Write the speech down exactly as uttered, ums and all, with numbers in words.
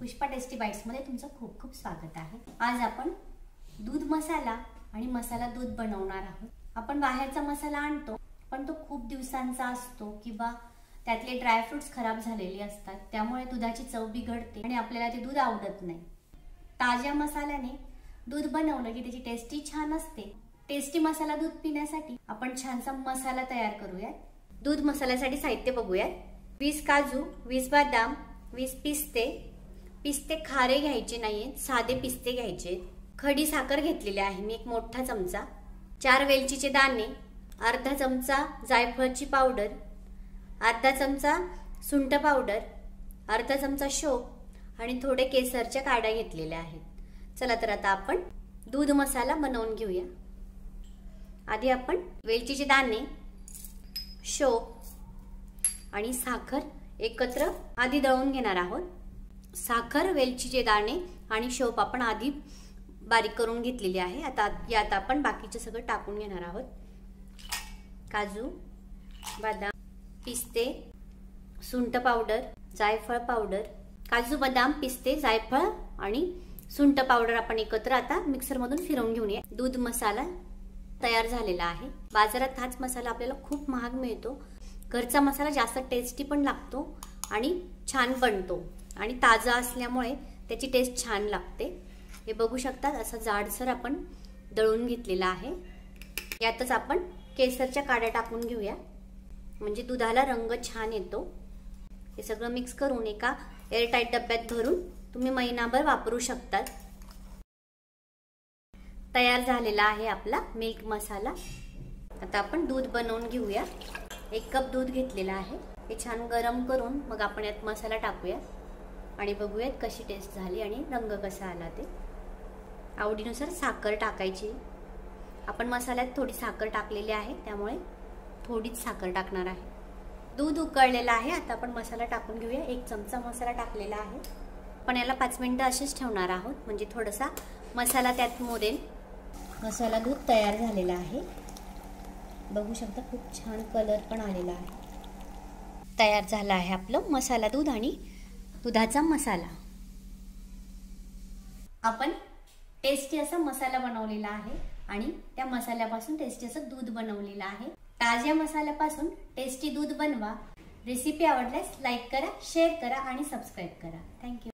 Pushpa tasty bites मध्ये तुमचं खूप खूप स्वागत आहे। आज आपण दूध मसाला आणि मसाला दूध बनवणार आहोत। आपण बाहेरचा मसाला आणतो पण तो खूप दिवसांचा असतो किंवा त्यातले ड्राय फ्रूट्स खराब झालेले असतात, त्यामुळे दुधाची चव बिघडते आणि आपल्याला ते दूध आवडत नाही। ताज्या मसाल्याने दूध बनवलं की त्याची टेस्टी छान असते। टेस्टी मसाला दूध पिण्यासाठी आपण छानसा मसाला तयार करूया। दूध मसाल्यासाठी साहित्य बघूया। वीस काजू, वीस बदाम, वीस पिस्ते। पिस्ते खारे घ्यायचे नाहीये, साधे पिस्ते घ्यायचे। खडी साखर घेतलेली आहे मी एक मोठा चमचा। चार वेलचीचे दाणे, अर्धा चमचा जायफळची पावडर, अर्धा चमचा सुंठ पावडर, अर्धा चमचा शोप आणि थोडे केसरच्या काड्या घेतलेल्या आहेत। चला तर आता आपण दूध मसाला बनवून घेऊया। आधी आपण वेलचीचे दाणे, शोप आणि साखर एकत्र आधी दळून घेणार आहोत। साखर, वेलचीचे दाणे आणि शोप आपण आधी बारीक करून घेतलेली आहे। आता यात आपण बाकीचे सगळं टाकून घेणार आहोत। काजू, बदाम, पिस्ते, सुंठ पावडर, जायफळ पावडर, काजू, बदाम, पिस्ते, जायफळ आणि सुंठ पावडर आपण एकत्र आता मिक्सर मधून फिरवून घेऊया। दूध मसाला तयार झालेला आहे। बाजारात हाच मसाला आपल्याला खूप महाग मिळतो। घरचा मसाला जास्त टेस्टी पण लागतो आणि छान बनतो आणि ताजा असल्यामुळे त्याची टेस्ट छान लागते। हे बघू शकता असं जाडसर आपण दळून घेतलेला आहे। यातच आपण केसरच्या काड्या टाकून घेऊया म्हणजे दुधाला रंग छान येतो। हे सगळं मिक्स करून एका एअरटाईट डब्यात भरून तुम्ही महिनाभर वापरू शकता। तयार झालेला आहे आपला मिल्क मसाला। आता आपण दूध बनवून घेऊया। एक कप दूध घेतलेला आहे। हे छान गरम करून मग आपण यात मसाला टाकूया आणि बघूयात कशी टेस्ट झाली आणि रंग कसा आला ते। आवडीनुसार साखर टाकायची। आपण मसाल्यात थोडी साखर टाकलेली आहे त्यामुळे थोडीच साखर टाकणार आहे। दूध उकळलेलं आहे। आता आपण मसाला टाकून घेऊया। एक चमचा मसाला टाकलेला आहे। पण याला पाच मिनिटं असेच ठेवणार आहोत म्हणजे थोडासा मसाला त्यात मुरेल। मसाला दूध तयार झालेला आहे। बघू शकता खूप छान कलर पण आलेला आहे। तयार झाला आहे आपलं मसाला दूध आणि दुधाचा मसाला। आपण टेस्टी असा मसाला बनवलेला आहे आणि त्या मसाल्यापासून टेस्टी असं दूध बनवलेलं आहे। ताज्या मसाल्यापासून टेस्टी दूध बनवा। रेसिपी आवडल्यास लाईक करा, शेअर करा आणि सबस्क्राईब करा। थँक्यू।